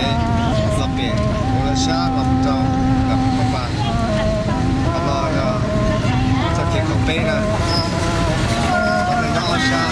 lập biển là xa làm trong làm các bạn lo là thực hiện công ty này còn nó xa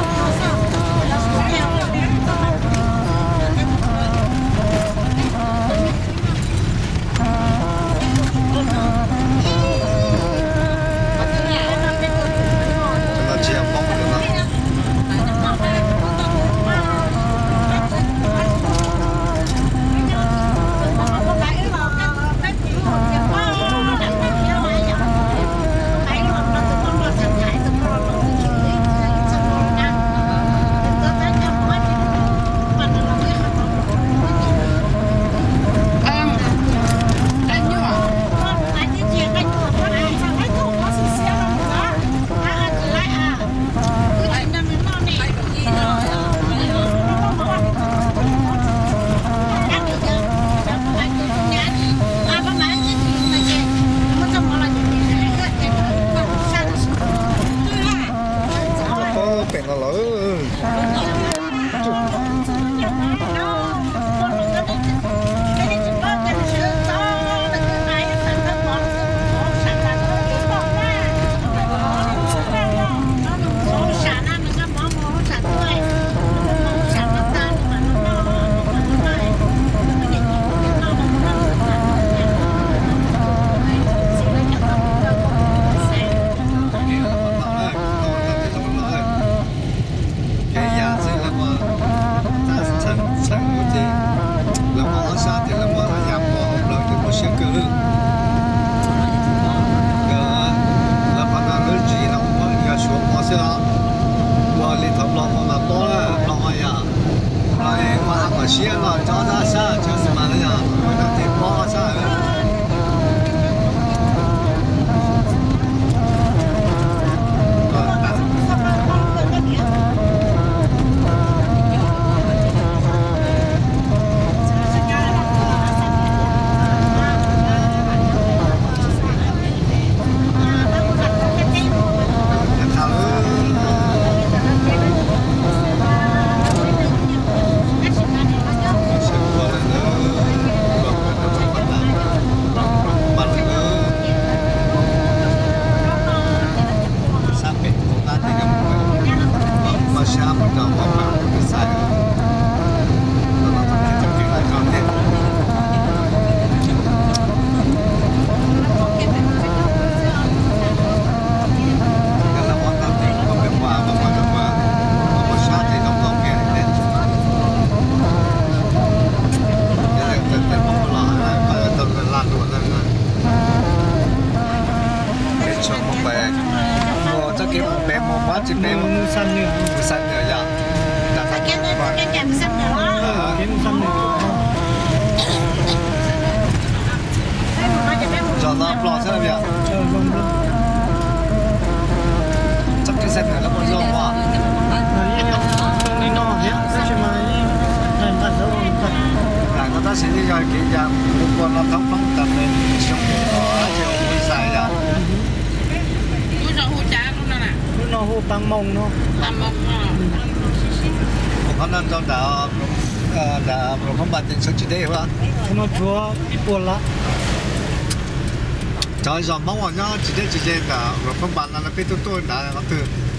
Trời gió mong ở nhau chỉ để cả rồi không bàn là biết tôi đã có từ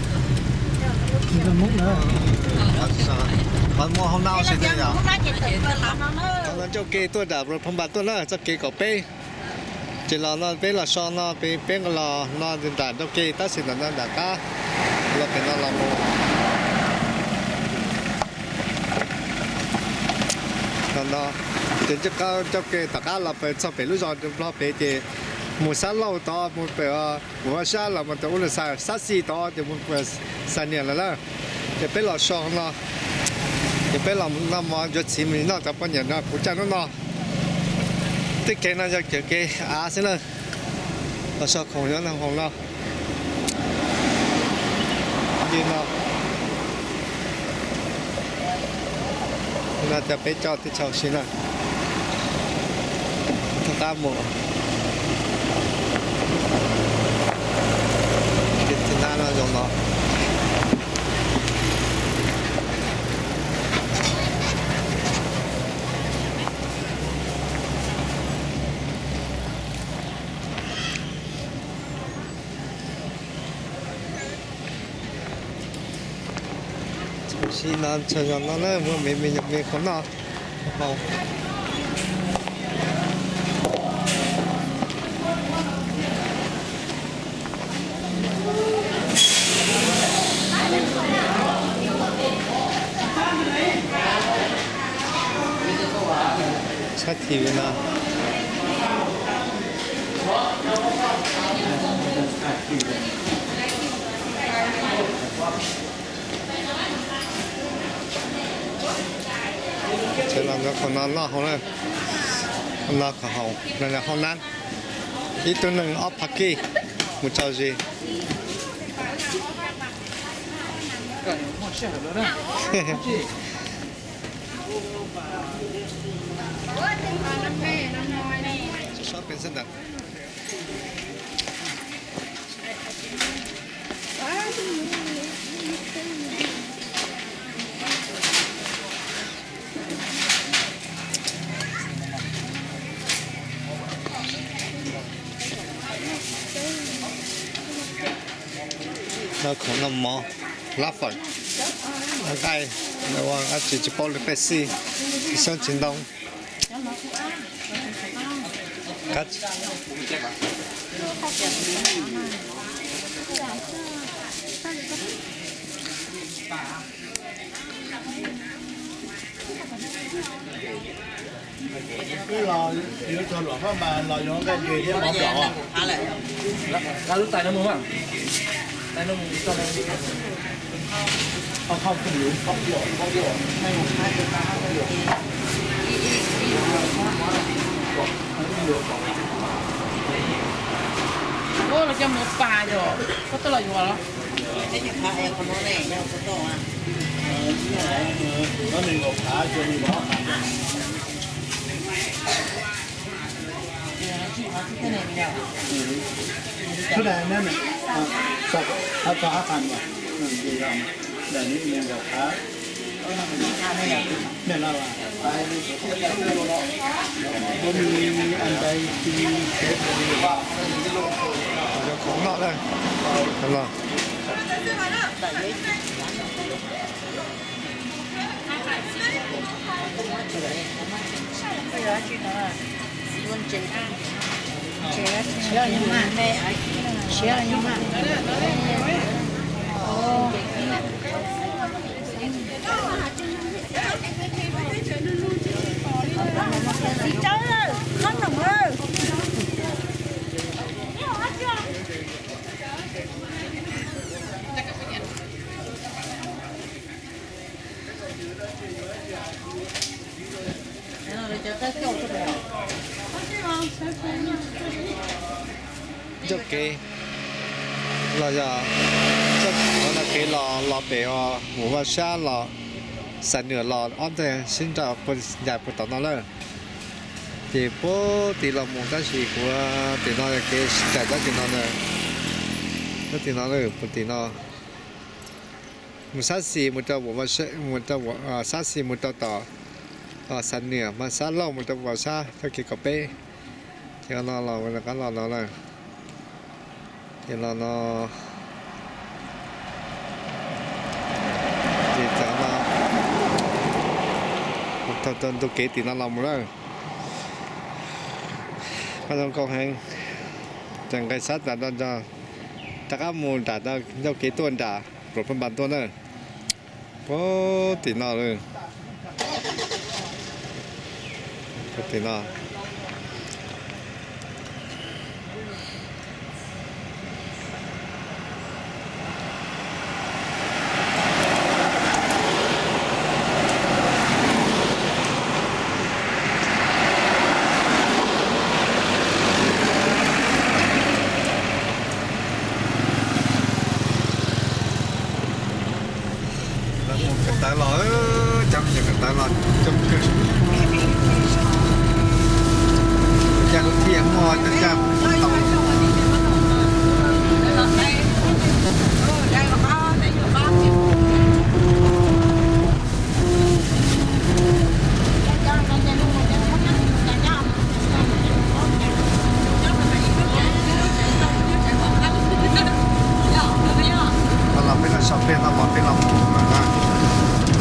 múc nữa còn mua hôm nào sẽ thế nhở còn cho kê tôi đã rồi không bàn tôi nữa cho kê có bê chỉ là nó bê là son nó bê là nó hiện tại cho kê ta sẽ là nó đã cá là cái nó là mua còn nó chỉ cho kê tất cả là phải cho phải lúc rồi nó phải thì một sát lâu to một bữa sát là một tổ là sát xì to thì một sát nhiều là thì bây giờ xong nó thì bây giờ nó mà cho chỉ mình nó tập bao nhiêu nó cũng chẳng nó thì cái nó cho cái xin nữa là sao không nhớ không đâu đi nó làจะไปจอดที่เชาชินะตามหมดกินน้ำแล้วจงเนาะ xí nó chơi cho nó nữa mua mình không nó màu sát thì nào chơi làm cho con nó không này nó cả hậu này là không năn ít tuầnนึง off packy một trò gì shopเป็นเส้นดักเราของน้ำหมอรับฝนแล้วไก่แล้วว่าอาจจะปอลเปซี่ส่วนจินดงกัด cái lò nếu cho lò phát mà lò nó cái gì thế bóng đỏ à lại ra lúc tay nó muốn à tay nó muốn cho nó không hiểu hay một hai cái ba không hiểu ô là cho một bà rồi có tôi là gì đó cái nhà khai em không có này nhau có to à nó mình một thả cho đi bỏ cái này nè sọc hấp phá phần mà gì làm để những mình một thả nên là tại có mình ăn đây thì cũng nọ đây là bây giờ chị nói là luôn chị chế nhưng mà chế nhưng mà chị chơi rồi không đồng ơi ok là giờ chắc nó là cái lò bể ngủ vào xa lò sản nửa lò on thế xin chào phần giải của tao nó là thì bố thì là một cái gì của thì nó là cái giải ra thì nó là thì nó là một thì nó một sát xì một trâu vào một trâu sát xì một trâu tỏ sản nửa mà sát lâu một trâu vào xa theo cái cà phê thì nó là cái lò nó là thì nó thì nó một thằng tôi kể thì nó làm rồi bắt đầu câu hàng chẳng cái sát đã cho chắc áp mùi đã cho kế tuần đã rồi phân bản tuần nữa có thì nó rồi thì nó tại lỗi chăm những cái tại lỗi chăm cái chăm thiện mò chăm nó làm bên là shop bên nó làm bên làm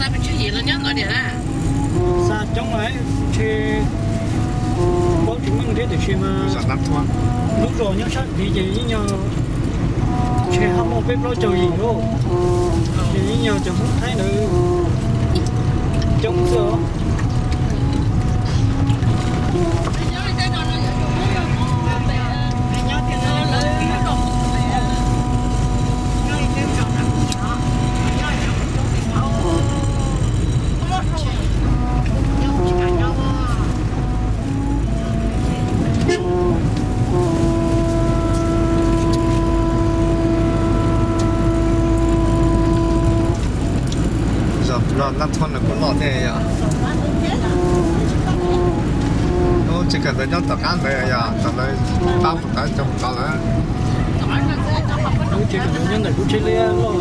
sao bị chuyện gì là nhớ nói điện à xa trong ấy thì có chúng mình thế để xem mà giờ nắp thoáng lúc rồi nhớ chắc thì gì nhờ chơi ham một bếp lo chơi gì luôn thì nhờ chẳng muốn thấy nữa trong giờ lo nắp thoáng là cũng lo thế à ô chỉ cần tới nhau tập ăn này à tập này bao một cái trong đó là chỉ cần nhân này cũng chơi lia luôn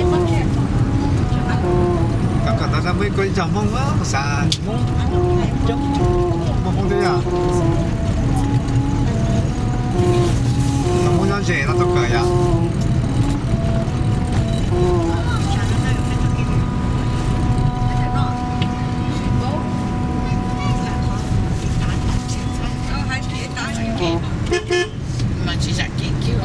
các bạn ta mới coi chồng mong á sao mong thế à nó muốn nói gì nó đâu cười à mà chỉ là cái kiểu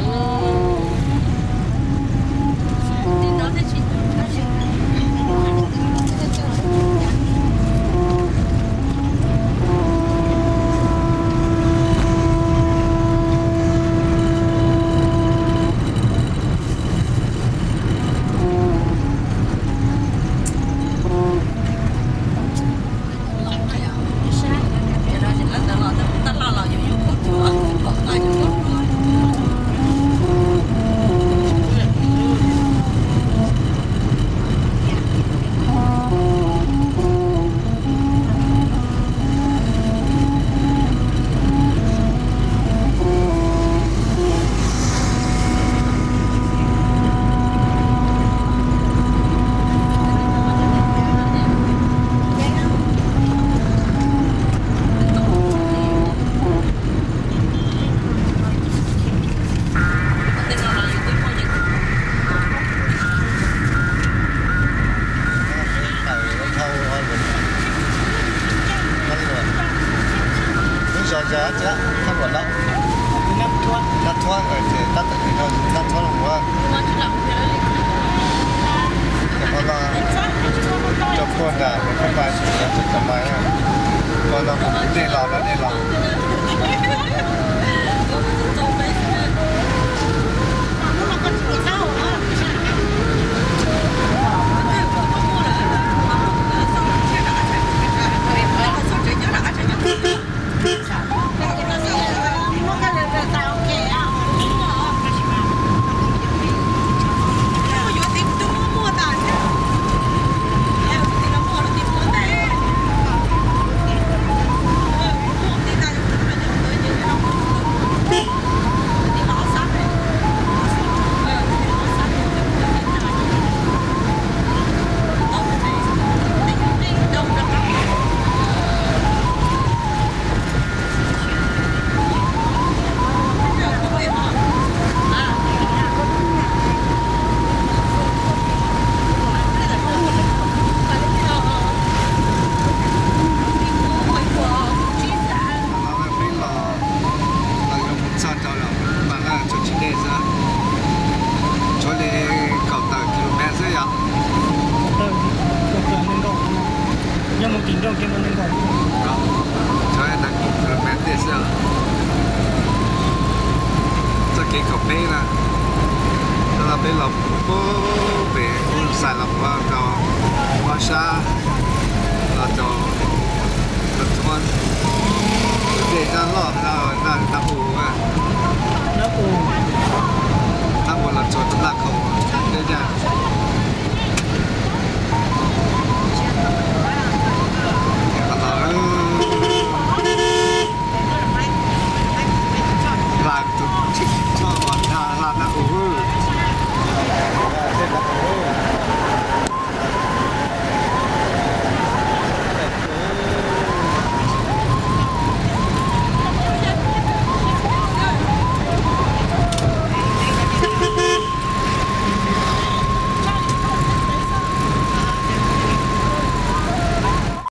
giờ chứ không còn đâu nắp thoáng ở thì tắt thì nó nắp thoáng là quá còn là cho con là không phải là chỉ cầm máy còn là cũng đi lò nó đi lò cái cà phê là nó là bên lọc có về xài lọc vào